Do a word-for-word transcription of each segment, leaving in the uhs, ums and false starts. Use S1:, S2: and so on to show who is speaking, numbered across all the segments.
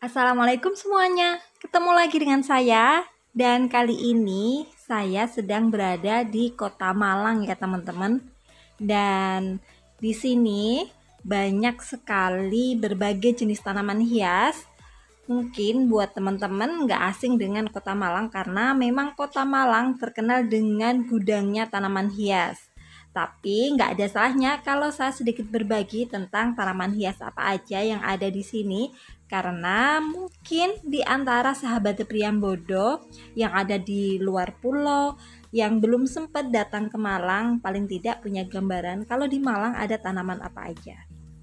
S1: Assalamualaikum semuanya, ketemu lagi dengan saya. Dan kali ini saya sedang berada di Kota Malang ya teman-teman. Dan di sini banyak sekali berbagai jenis tanaman hias. Mungkin buat teman-teman nggak asing dengan Kota Malang karena memang Kota Malang terkenal dengan gudangnya tanaman hias. Tapi nggak ada salahnya kalau saya sedikit berbagi tentang tanaman hias apa aja yang ada di sini, karena mungkin di antara sahabat Priambodo yang ada di luar pulau yang belum sempat datang ke Malang paling tidak punya gambaran kalau di Malang ada tanaman apa aja.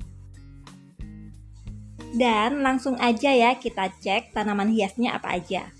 S1: Dan langsung aja ya kita cek tanaman hiasnya apa aja.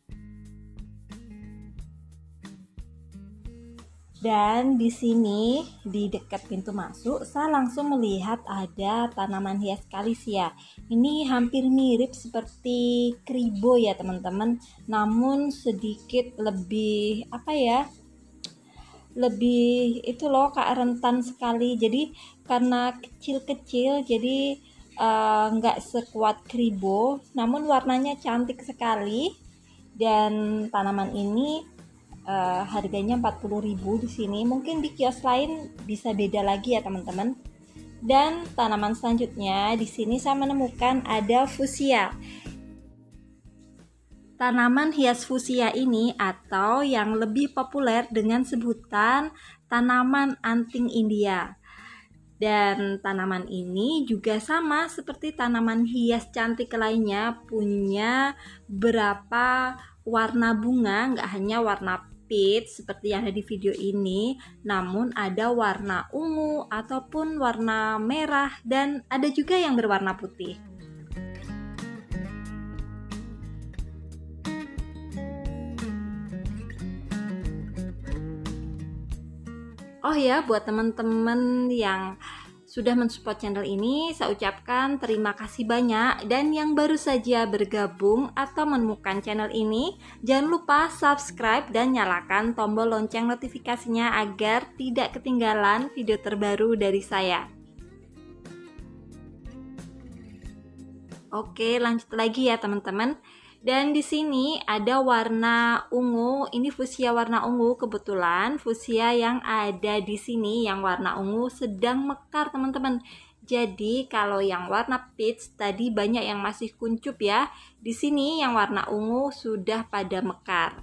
S1: Dan di sini di dekat pintu masuk saya langsung melihat ada tanaman hias kalisia. Ini hampir mirip seperti kribo ya teman-teman, namun sedikit lebih apa ya? Lebih itu loh Kak, rentan sekali. Jadi karena kecil-kecil jadi uh, nggak sekuat kribo, namun warnanya cantik sekali. Dan tanaman ini Uh, harganya empat puluh ribu di sini. Mungkin di kios lain bisa beda lagi ya teman-teman. Dan tanaman selanjutnya di sini saya menemukan ada fuchsia. Tanaman hias fuchsia ini atau yang lebih populer dengan sebutan tanaman anting India. Dan tanaman ini juga sama seperti tanaman hias cantik lainnya, punya beberapa warna bunga, nggak hanya warna peach seperti yang ada di video ini, namun ada warna ungu ataupun warna merah dan ada juga yang berwarna putih. Oh ya, buat teman-teman yang sudah mensupport channel ini, saya ucapkan terima kasih banyak. Dan yang baru saja bergabung atau menemukan channel ini, jangan lupa subscribe dan nyalakan tombol lonceng notifikasinya agar tidak ketinggalan video terbaru dari saya. Oke, lanjut lagi ya teman-teman. Dan di sini ada warna ungu, ini fuchsia warna ungu. Kebetulan fuchsia yang ada di sini yang warna ungu sedang mekar teman-teman. Jadi kalau yang warna peach tadi banyak yang masih kuncup ya. Di sini yang warna ungu sudah pada mekar.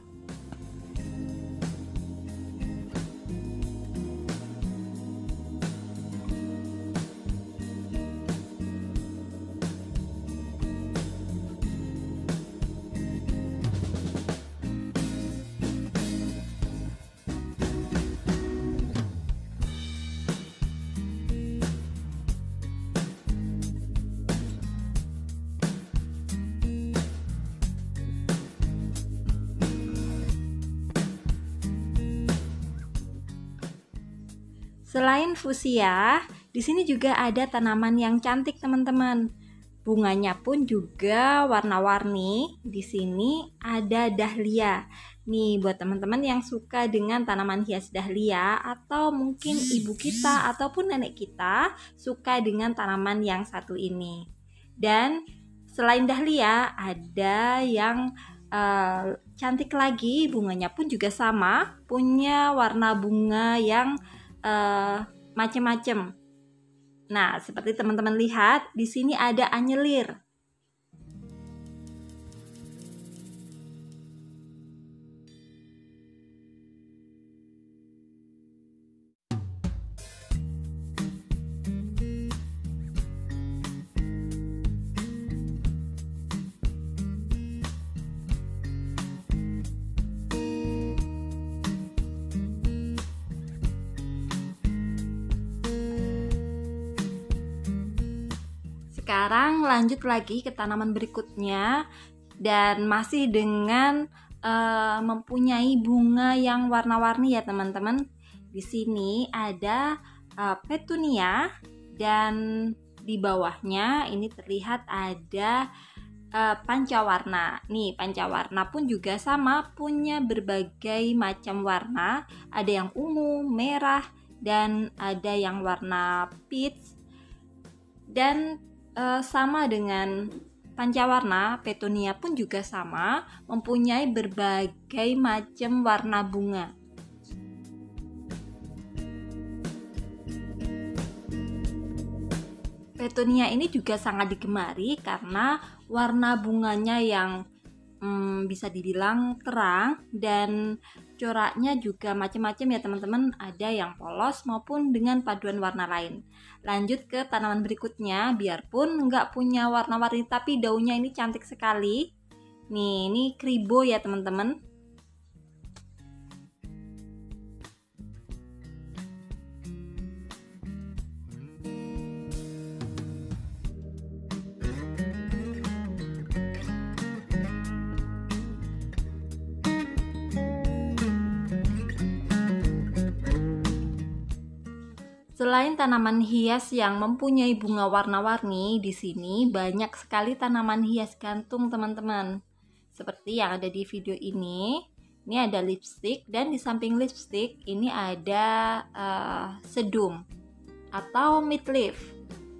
S1: Selain fuchsia, di sini juga ada tanaman yang cantik teman-teman. Bunganya pun juga warna-warni. Di sini ada dahlia. Nih buat teman-teman yang suka dengan tanaman hias dahlia atau mungkin ibu kita ataupun nenek kita suka dengan tanaman yang satu ini. Dan selain dahlia ada yang uh, cantik lagi, bunganya pun juga sama, punya warna bunga yang Uh, macam-macam. Nah, seperti teman-teman lihat, di sini ada anyelir. Sekarang lanjut lagi ke tanaman berikutnya dan masih dengan uh, mempunyai bunga yang warna-warni ya teman-teman. Di sini ada uh, petunia dan di bawahnya ini terlihat ada uh, pancawarna. Nih pancawarna pun juga sama, punya berbagai macam warna. Ada yang ungu, merah, dan ada yang warna peach. Dan Uh, sama dengan pancawarna, Petunia pun juga sama, mempunyai berbagai macam warna bunga. Petunia ini juga sangat digemari karena warna bunganya yang hmm, bisa dibilang terang dan coraknya juga macam-macam ya teman-teman, ada yang polos maupun dengan paduan warna lain. Lanjut ke tanaman berikutnya, biarpun nggak punya warna-warni tapi daunnya ini cantik sekali. Nih, ini kribo ya teman-teman. Selain tanaman hias yang mempunyai bunga warna-warni, di sini banyak sekali tanaman hias gantung teman-teman. Seperti yang ada di video ini, ini ada lipstick dan di samping lipstick ini ada uh, sedum atau midleaf.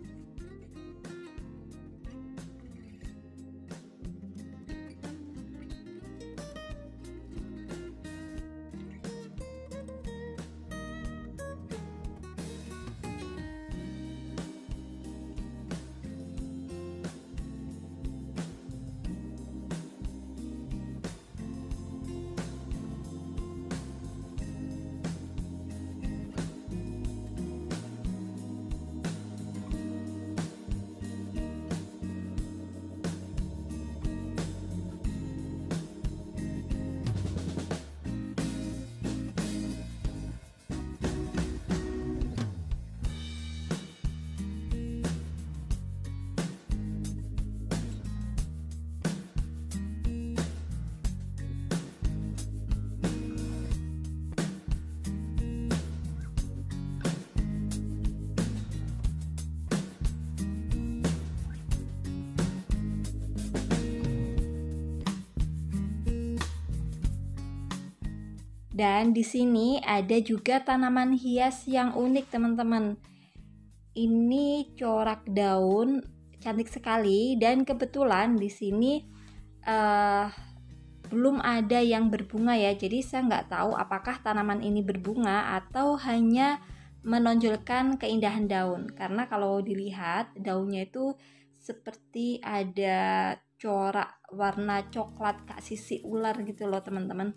S1: Dan di sini ada juga tanaman hias yang unik teman-teman. Ini corak daun cantik sekali dan kebetulan di sini uh, belum ada yang berbunga ya. Jadi saya nggak tahu apakah tanaman ini berbunga atau hanya menonjolkan keindahan daun. Karena kalau dilihat daunnya itu seperti ada corak warna coklat kak sisi ular gitu loh teman-teman.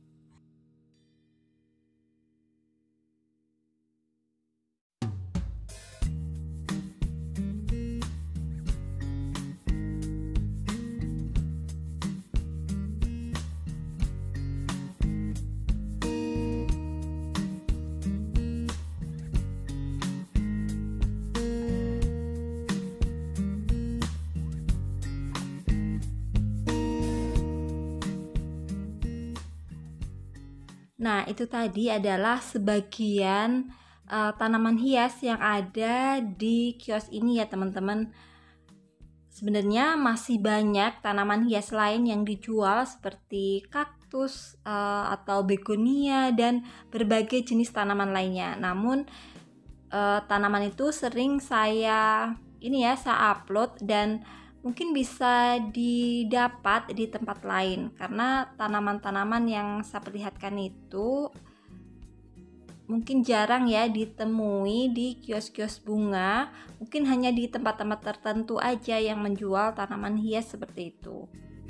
S1: Nah, itu tadi adalah sebagian uh, tanaman hias yang ada di kios ini ya teman-teman. Sebenarnya masih banyak tanaman hias lain yang dijual seperti kaktus uh, atau begonia dan berbagai jenis tanaman lainnya. Namun uh, tanaman itu sering saya ini ya saya upload dan mungkin bisa didapat di tempat lain karena tanaman-tanaman yang saya perlihatkan itu mungkin jarang ya ditemui di kios-kios bunga, mungkin hanya di tempat-tempat tertentu aja yang menjual tanaman hias seperti itu.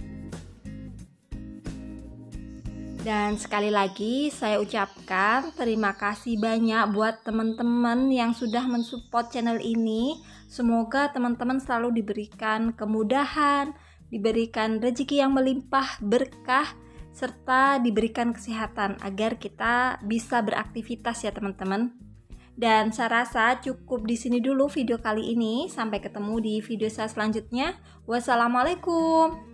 S1: Dan sekali lagi saya ucapkan terima kasih banyak buat teman-teman yang sudah mensupport channel ini. Semoga teman-teman selalu diberikan kemudahan, diberikan rezeki yang melimpah berkah, serta diberikan kesehatan agar kita bisa beraktivitas ya teman-teman. Dan saya rasa cukup di sini dulu video kali ini. Sampai ketemu di video saya selanjutnya. Wassalamualaikum.